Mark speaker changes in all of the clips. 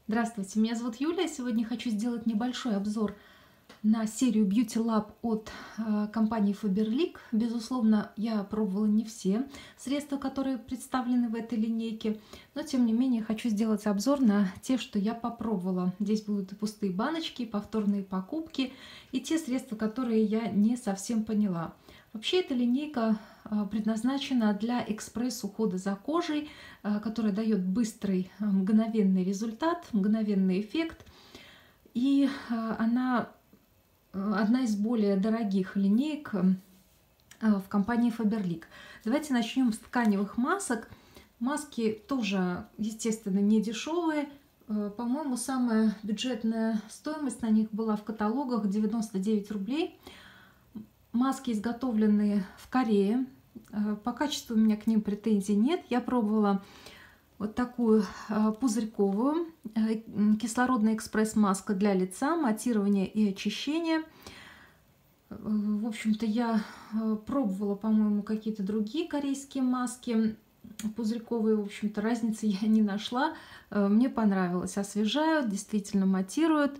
Speaker 1: Здравствуйте, меня зовут Юлия. Сегодня хочу сделать небольшой обзор на серию Beauty Lab от компании Faberlic. Безусловно, я пробовала не все средства, которые представлены в этой линейке, но тем не менее хочу сделать обзор на те, что я попробовала. Здесь будут и пустые баночки, и повторные покупки, и те средства, которые я не совсем поняла. Вообще эта линейка предназначена для экспресс-ухода за кожей, которая дает быстрый, мгновенный результат, мгновенный эффект. И она одна из более дорогих линеек в компании Faberlic. Давайте начнем с тканевых масок. Маски тоже, естественно, не дешевые. По-моему, самая бюджетная стоимость на них была в каталогах 99 рублей. Маски изготовлены в Корее. По качеству у меня к ним претензий нет. Я пробовала вот такую пузырьковую кислородная экспресс-маска для лица, матирования и очищения. В общем-то, я пробовала, по-моему, какие-то другие корейские маски пузырьковые. В общем-то, разницы я не нашла. Мне понравилось. Освежают, действительно матируют.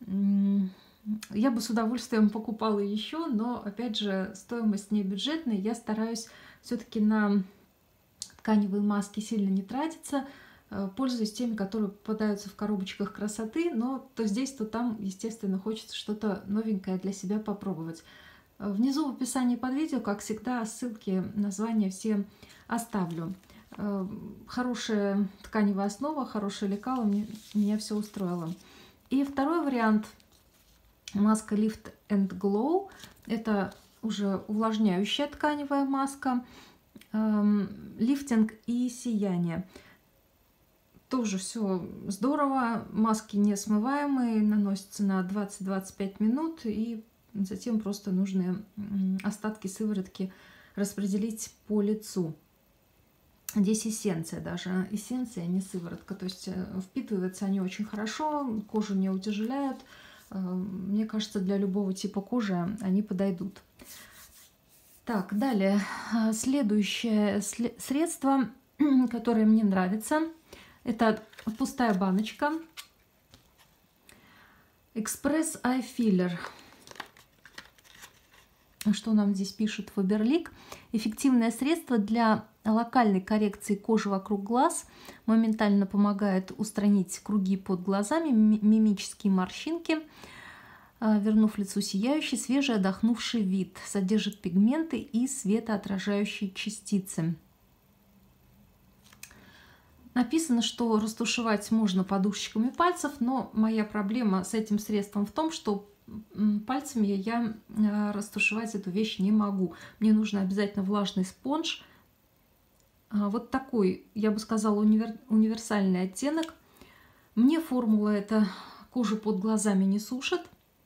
Speaker 1: Я бы с удовольствием покупала еще, но, опять же, стоимость не бюджетная. Я стараюсь все-таки на тканевые маски сильно не тратиться. Пользуюсь теми, которые попадаются в коробочках красоты, но то здесь, то там, естественно, хочется что-то новенькое для себя попробовать. Внизу в описании под видео, как всегда, ссылки, названия все оставлю. Хорошая тканевая основа, хорошее лекало, меня все устроило. И второй вариант – маска Lift and Glow. Это уже увлажняющая тканевая маска. Лифтинг и сияние. Тоже все здорово. Маски не смываемые, наносятся на 20-25 минут. И затем просто нужно остатки сыворотки распределить по лицу. Здесь эссенция даже. Эссенция, а не сыворотка. То есть впитываются они очень хорошо, кожу не утяжеляют. Мне кажется, для любого типа кожи они подойдут. Так, далее. Следующее средство, которое мне нравится, это пустая баночка. Express Eye Filler. Что нам здесь пишет Faberlic? Эффективное средство для локальной коррекции кожи вокруг глаз. Моментально помогает устранить круги под глазами, мимические морщинки, вернув лицу сияющий, свежий, отдохнувший вид. Содержит пигменты и светоотражающие частицы. Написано, что растушевать можно подушечками пальцев, но моя проблема с этим средством в том, что пальцами я растушевать эту вещь не могу. Мне нужно обязательно влажный спонж. Вот такой, я бы сказала, универсальный оттенок. Мне формула эта кожу под глазами не сушит.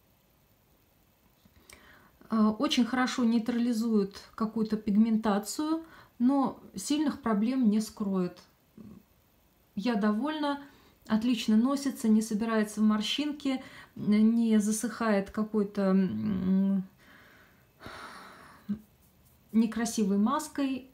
Speaker 1: Очень хорошо нейтрализует какую-то пигментацию, но сильных проблем не скроет. Я довольна, отлично носится, не собирается в морщинки, не засыхает какой-то некрасивой маской.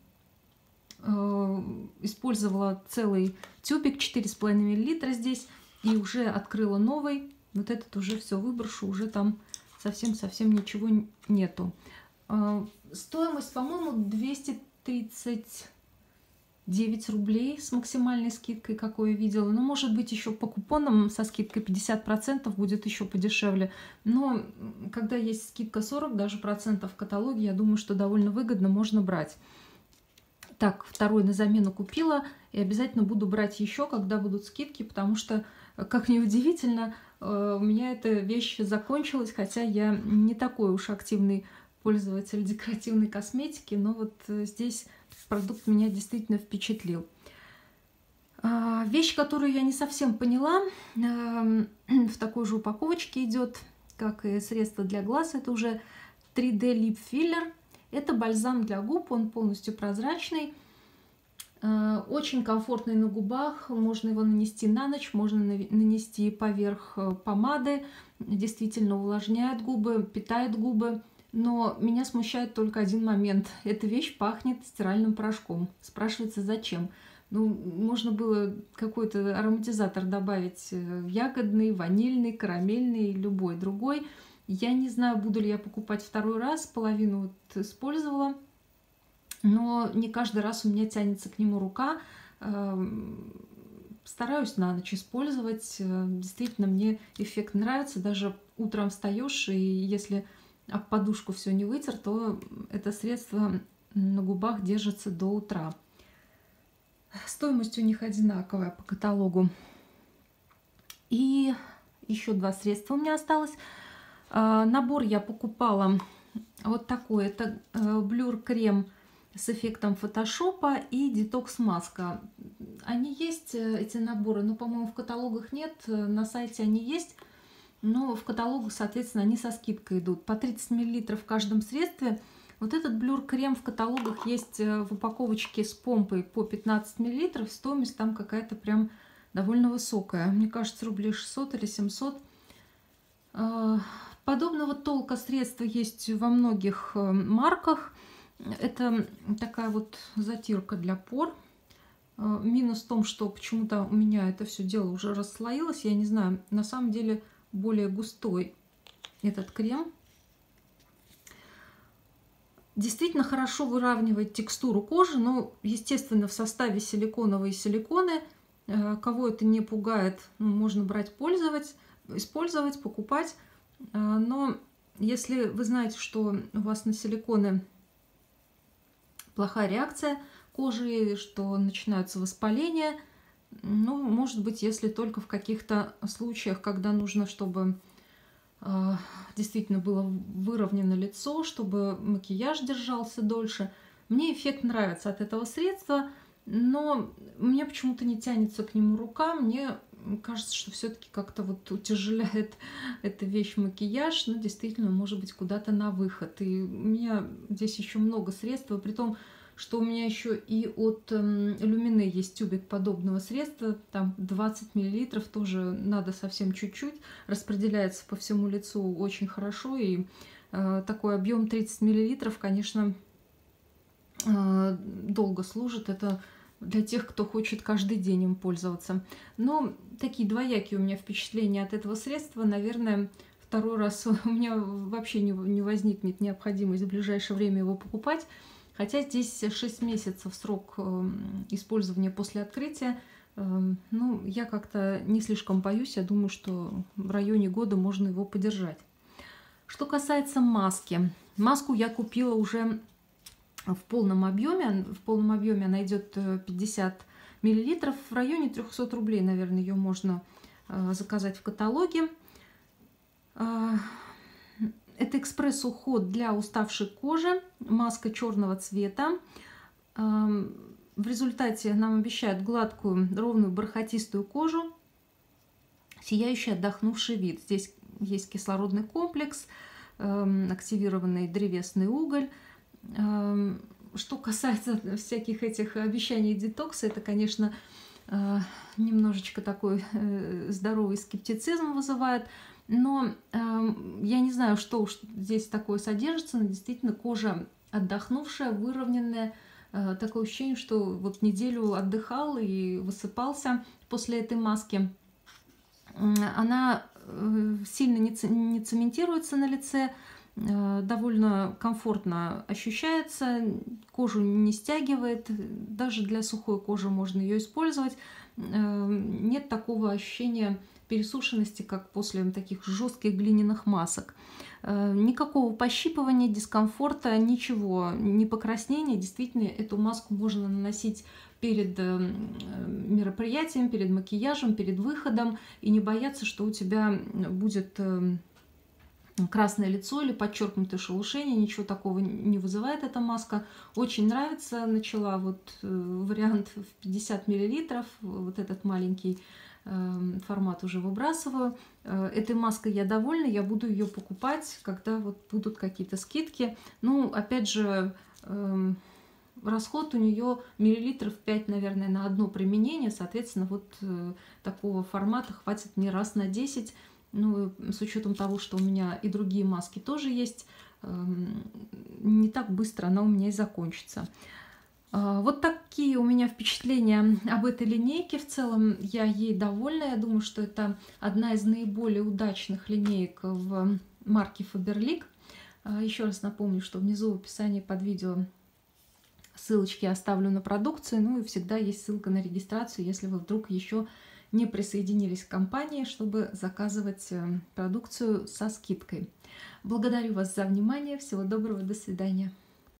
Speaker 1: Использовала целый тюбик 4,5 мл здесь и уже открыла новый. Вот этот уже все выброшу, уже там совсем ничего нету. Стоимость, по-моему, 239 рублей с максимальной скидкой, какую я видела. Но, может быть, еще по купонам со скидкой 50% будет еще подешевле. Но когда есть скидка 40 даже процентов в каталоге, я думаю, что довольно выгодно, можно брать. Так, второй на замену купила. И обязательно буду брать еще, когда будут скидки, потому что, как ни удивительно, у меня эта вещь закончилась, хотя я не такой уж активный пользователь декоративной косметики, но вот здесь продукт меня действительно впечатлил. Вещь, которую я не совсем поняла, в такой же упаковочке идет, как и средство для глаз, это уже 3D Lip Filler. Это бальзам для губ, он полностью прозрачный, очень комфортный на губах, можно его нанести на ночь, можно нанести поверх помады, действительно увлажняет губы, питает губы. Но меня смущает только один момент. Эта вещь пахнет стиральным порошком. Спрашивается, зачем? Ну, можно было какой-то ароматизатор добавить, ягодный, ванильный, карамельный, любой другой. Я не знаю, буду ли я покупать второй раз, половину вот использовала, но не каждый раз у меня тянется к нему рука. Стараюсь на ночь использовать. Действительно, мне эффект нравится. Даже утром встаешь, и если об подушку все не вытер, то это средство на губах держится до утра. Стоимость у них одинаковая по каталогу. И еще два средства у меня осталось. Набор я покупала вот такой. Это блюр-крем с эффектом фотошопа и детокс-маска. Они есть, эти наборы, но, по-моему, в каталогах нет. На сайте они есть, но в каталогах, соответственно, они со скидкой идут. По 30 мл в каждом средстве. Вот этот блюр-крем в каталогах есть в упаковочке с помпой по 15 мл. Стоимость там какая-то прям довольно высокая. Мне кажется, рублей 600 или 700. Подобного толка средства есть во многих марках. Это такая вот затирка для пор. Минус в том, что почему-то у меня это все дело уже расслоилось. Я не знаю, на самом деле более густой этот крем. Действительно хорошо выравнивает текстуру кожи, но, естественно, в составе силиконовые силиконы. Кого это не пугает, можно брать, использовать, покупать. Но если вы знаете, что у вас на силиконы плохая реакция кожи, что начинаются воспаления, ну, может быть, если только в каких-то случаях, когда нужно, чтобы действительно было выровнено лицо, чтобы макияж держался дольше. Мне эффект нравится от этого средства, но мне почему-то не тянется к нему рука. Мне кажется, что все-таки как-то вот утяжеляет эта вещь макияж, но действительно, может быть, куда-то на выход. И у меня здесь еще много средств, при том, что у меня еще и от Люмине есть тюбик подобного средства, там 20 мл, тоже надо совсем чуть-чуть, распределяется по всему лицу очень хорошо, и такой объем 30 мл, конечно, долго служит, это для тех, кто хочет каждый день им пользоваться. Но такие двоякие у меня впечатления от этого средства, наверное, второй раз у меня вообще не возникнет необходимость в ближайшее время его покупать. Хотя здесь 6 месяцев срок использования после открытия. Ну, я как-то не слишком боюсь. Я думаю, что в районе года можно его подержать. Что касается маски. Маску я купила уже в полном объеме. В полном объеме она идет 50 мл. В районе 300 рублей, наверное, ее можно заказать в каталоге. Это экспресс-уход для уставшей кожи, маска черного цвета. В результате нам обещают гладкую, ровную, бархатистую кожу, сияющий, отдохнувший вид. Здесь есть кислородный комплекс, активированный древесный уголь. Что касается всяких этих обещаний детокса, это, конечно, немножечко такой здоровый скептицизм вызывает. Но я не знаю, что уж здесь такое содержится, но действительно кожа отдохнувшая, выровненная. Такое ощущение, что вот неделю отдыхал и высыпался после этой маски. Она сильно не цементируется на лице, довольно комфортно ощущается, кожу не стягивает. Даже для сухой кожи можно ее использовать. Нет такого ощущения пересушенности, как после таких жестких глиняных масок. Никакого пощипывания, дискомфорта, ничего, не покраснения. Действительно, эту маску можно наносить перед мероприятием, перед макияжем, перед выходом, и не бояться, что у тебя будет красное лицо или подчеркнутое шелушение. Ничего такого не вызывает эта маска. Очень нравится. Начала вот вариант в 50 мл, вот этот маленький формат уже выбрасываю. Этой маской я довольна, я буду ее покупать, когда вот будут какие-то скидки. Ну, опять же, расход у нее миллилитров 5, наверное, на одно применение. Соответственно, вот такого формата хватит мне раз на 10. Ну, с учетом того, что у меня и другие маски тоже есть, не так быстро она у меня и закончится. Вот такие у меня впечатления об этой линейке. В целом я ей довольна. Я думаю, что это одна из наиболее удачных линеек в марке Faberlic. Еще раз напомню, что внизу в описании под видео ссылочки оставлю на продукцию. Ну и всегда есть ссылка на регистрацию, если вы вдруг еще не присоединились к компании, чтобы заказывать продукцию со скидкой. Благодарю вас за внимание. Всего доброго. До свидания.